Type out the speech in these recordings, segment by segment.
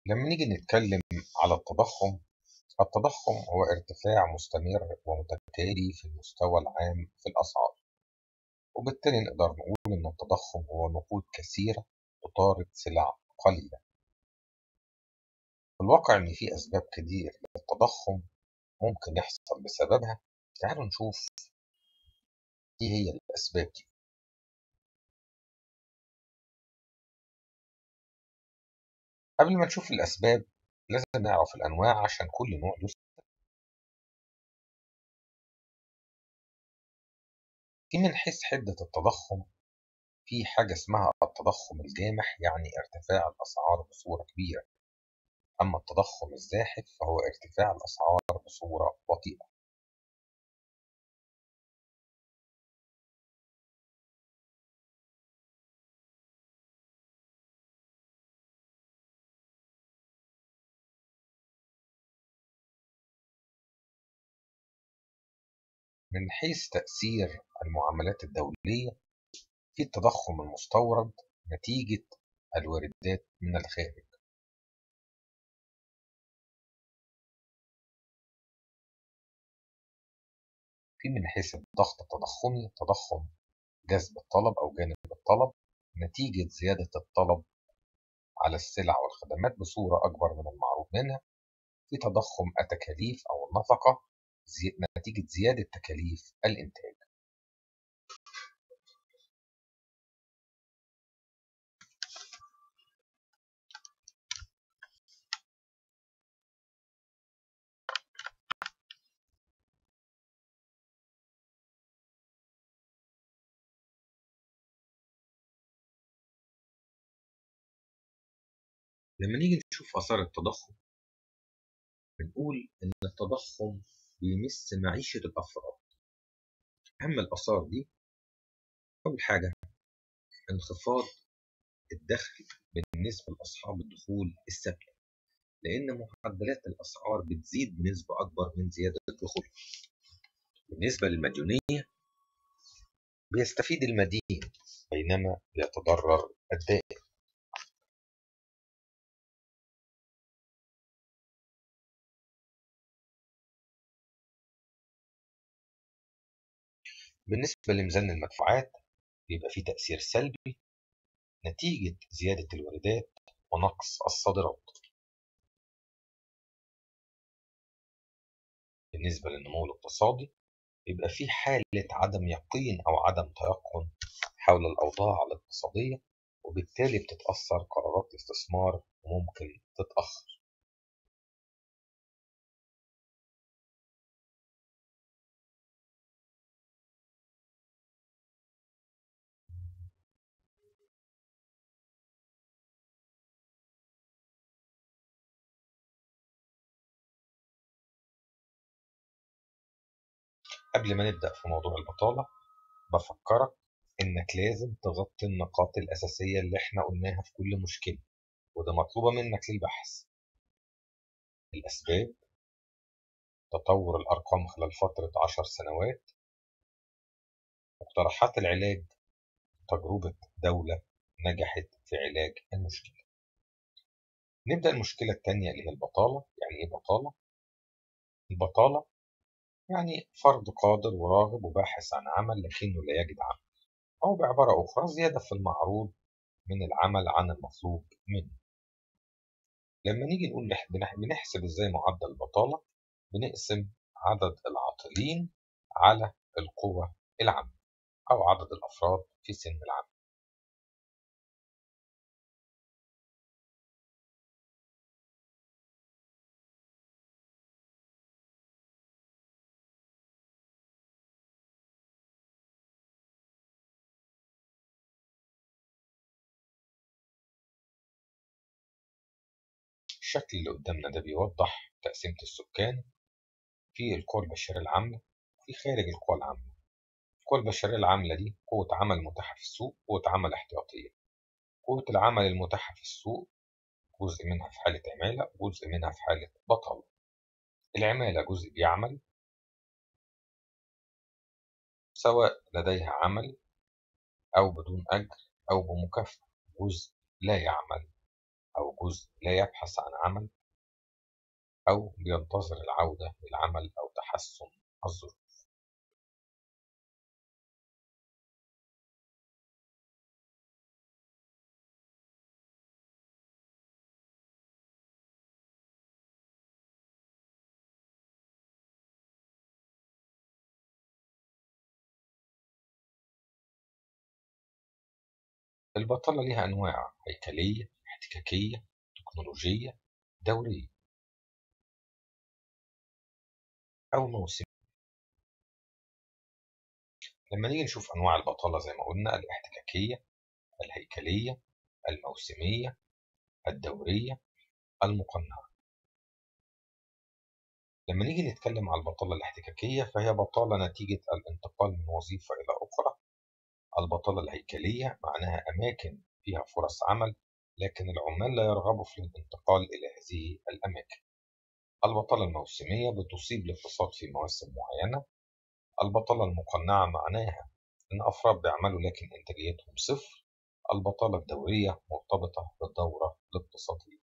لما نيجي نتكلم على التضخم هو ارتفاع مستمر ومتتالي في المستوى العام في الأسعار، وبالتالي نقدر نقول إن التضخم هو نقود كثيرة تطارد سلع قليلة. في الواقع إن في أسباب كتير للتضخم ممكن يحصل بسببها. تعالوا نشوف إيه هي الأسباب دي. قبل ما نشوف الأسباب لازم نعرف الأنواع عشان كل نوع له. في من حيث حدة التضخم في حاجة اسمها التضخم الجامح، يعني ارتفاع الأسعار بصورة كبيرة. أما التضخم الزاحف فهو ارتفاع الأسعار بصورة بطيئة. من حيث تأثير المعاملات الدولية، في التضخم المستورد نتيجة الواردات من الخارج. في من حيث الضغط التضخمي تضخم جذب الطلب أو جانب الطلب نتيجة زيادة الطلب على السلع والخدمات بصورة أكبر من المعروض منها. في تضخم التكاليف أو النفقة نتيجة زيادة تكاليف الإنتاج. لما نيجي نشوف آثار التضخم بنقول إن التضخم بيمس معيشة الأفراد. أهم الآثار دي أول حاجة انخفاض الدخل بالنسبة لأصحاب الدخول الثابتة، لأن معدلات الأسعار بتزيد بنسبة أكبر من زيادة الدخول. بالنسبة للمديونية بيستفيد المدين بينما يتضرر الدائن. بالنسبة لميزان المدفوعات بيبقى فيه تأثير سلبي نتيجة زيادة الواردات ونقص الصادرات. بالنسبة للنمو الاقتصادي بيبقى فيه حالة عدم يقين أو عدم تيقن حول الأوضاع الاقتصادية، وبالتالي بتتأثر قرارات الاستثمار وممكن تتأخر. قبل ما نبدأ في موضوع البطالة بفكرك إنك لازم تغطي النقاط الأساسية اللي إحنا قلناها في كل مشكلة، وده مطلوبة منك للبحث. الأسباب، تطور الأرقام خلال فترة 10 سنوات، مقترحات العلاج، تجربة دولة نجحت في علاج المشكلة. نبدأ المشكلة الثانية اللي هي البطالة. يعني إيه بطالة؟ البطالة يعني فرد قادر وراغب وباحث عن عمل لكنه لا يجد عمل، أو بعبارة أخرى زيادة في المعروض من العمل عن المطلوب منه. لما نيجي نقول بنحسب إزاي معدل البطالة، بنقسم عدد العاطلين على القوة العامة أو عدد الأفراد في سن العمل. الشكل اللي قدامنا ده بيوضح تقسيمة السكان في القوى البشرية العاملة وفي خارج القوى العاملة. القوى البشرية العاملة دي قوة عمل متاحة في السوق، قوة عمل احتياطية. قوة العمل المتاحة في السوق جزء منها في حالة عمالة وجزء منها في حالة بطالة. العمالة جزء بيعمل سواء لديها عمل أو بدون أجر أو بمكافأة، جزء لا يعمل أو جزء لا يبحث عن عمل أو بينتظر العودة للعمل أو تحسن الظروف. البطالة ليها أنواع: هيكلية، احتكاكية، تكنولوجية، دورية، أو موسمية. لما نيجي نشوف أنواع البطالة زي ما قلنا: الاحتكاكية، الهيكلية، الموسمية، الدورية، المقنعة. لما نيجي نتكلم على البطالة الاحتكاكية فهي بطالة نتيجة الانتقال من وظيفة إلى أخرى. البطالة الهيكلية معناها أماكن فيها فرص عمل لكن العمال لا يرغبوا في الانتقال إلى هذه الأماكن. البطالة الموسمية بتصيب الاقتصاد في مواسم معينة. البطالة المقنعة معناها إن أفراد بيعملوا لكن إنتاجيتهم صفر. البطالة الدورية مرتبطة بالدورة الاقتصادية.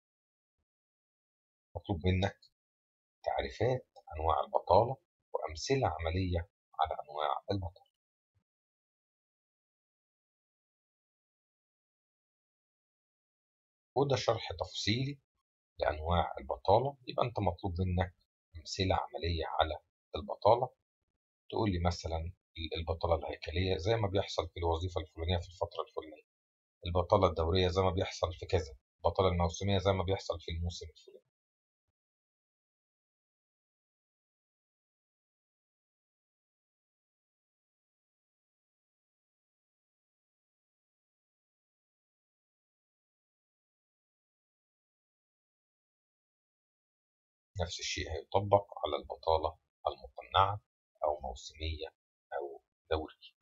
مطلوب منك تعريفات أنواع البطالة وأمثلة عملية على أنواع البطالة. وده شرح تفصيلي لأنواع البطالة. يبقى أنت مطلوب منك أمثلة عملية على البطالة. تقول لي مثلا البطالة الهيكلية زي ما بيحصل في الوظيفة الفلانية في الفترة الفلانية، البطالة الدورية زي ما بيحصل في كذا، البطالة الموسمية زي ما بيحصل في الموسم الفلاني. نفس الشيء هيطبق على البطالة المقنعة أو موسمية أو دورية.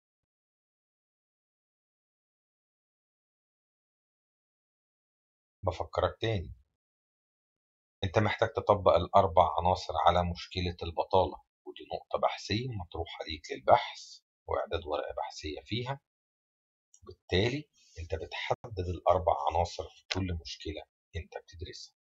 بفكرك تاني، أنت محتاج تطبق الأربع عناصر على مشكلة البطالة، ودي نقطة بحثية مطروحة ليك للبحث وإعداد ورقة بحثية فيها. بالتالي أنت بتحدد الأربع عناصر في كل مشكلة أنت بتدرسها.